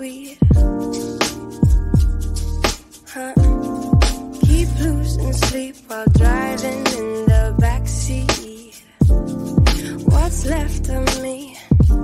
sweet. Huh? Keep losing sleep while driving in the backseat. What's left of me?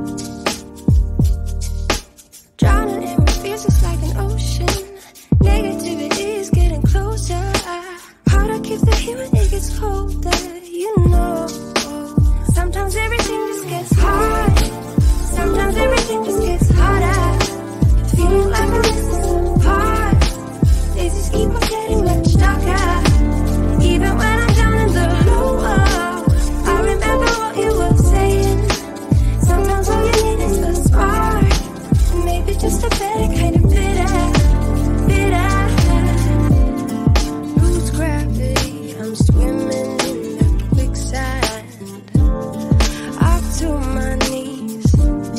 Drowning in my fears, it's like an ocean. Negativity is getting closer. Hard to keep the heat when it gets colder. You know, sometimes everything just gets hard. Sometimes everything just gets harder. Feeling like I'm missing apart. Days just keep on getting much darker. Even when I'm down in the low, I remember what you were saying. Sometimes all you need is a spark. Maybe just a better kind of bitter. Lose gravity, I'm swimming in the quicksand. Up to my knees.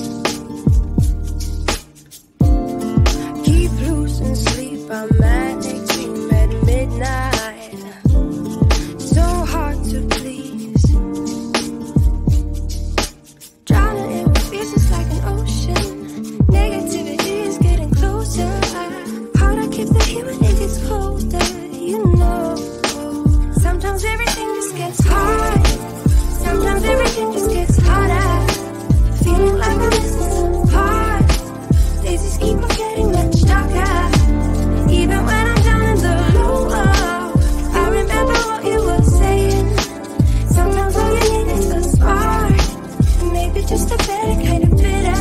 Keep losing sleep, I'm manic dream at midnight. So hard to please. Drowning in my fears, it's like an ocean. Negativity is getting closer. Hard to keep the heat when it gets colder. You know, sometimes everything just gets hard. Sometimes everything just gets harder. Feeling like I'm missing some part. Days just keep on getting much darker. Even when I'm down in the low, I remember what you were saying. Sometimes all you need is a spark. Maybe just a better kind of bitter.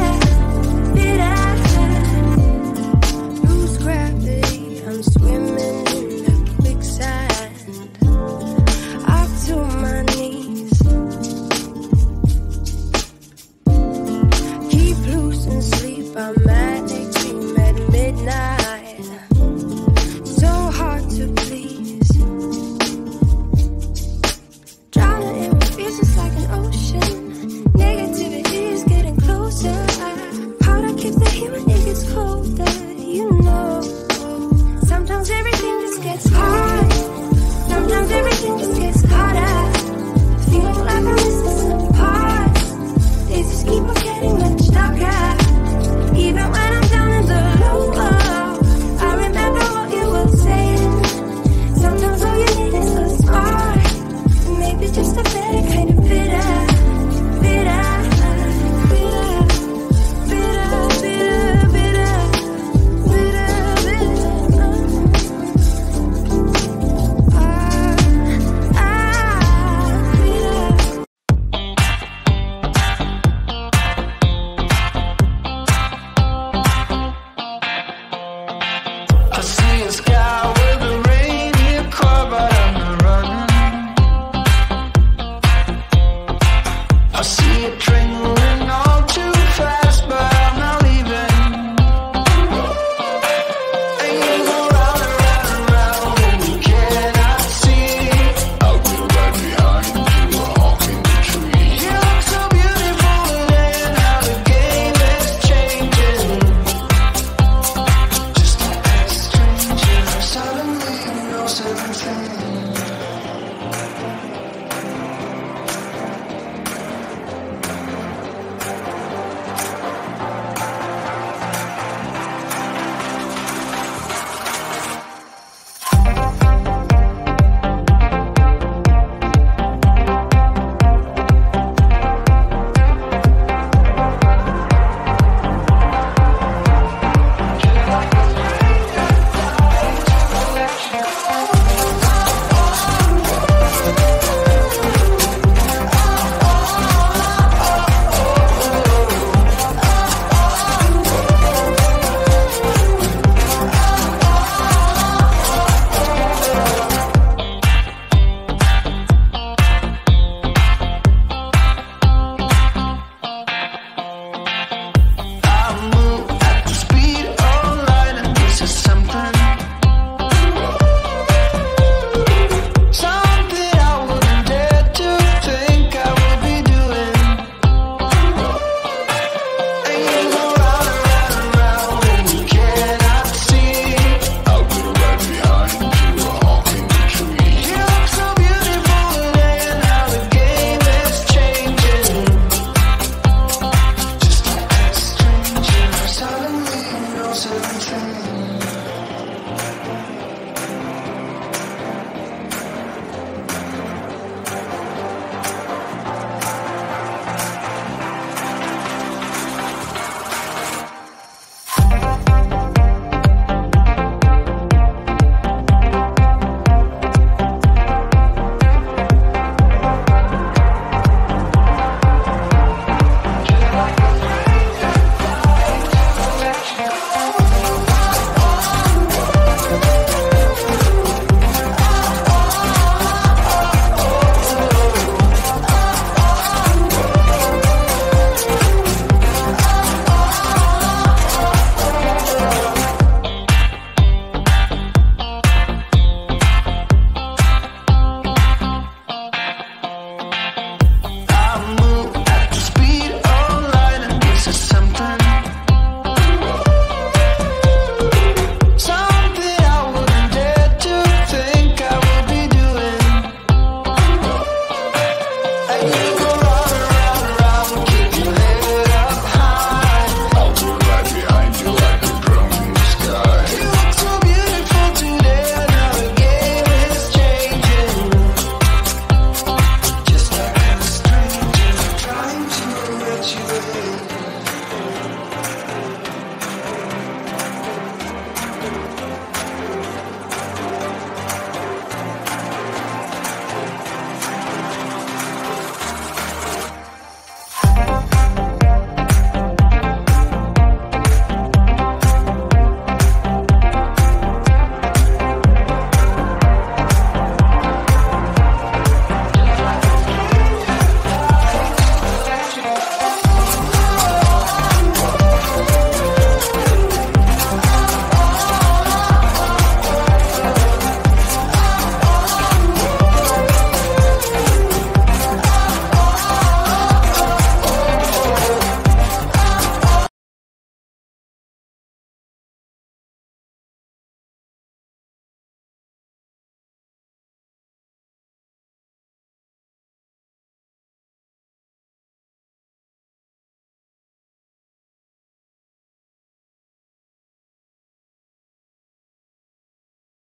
Lose gravity, I'm swimming in the quicksand. Up to my knees. Keep losing sleep, I'm mad.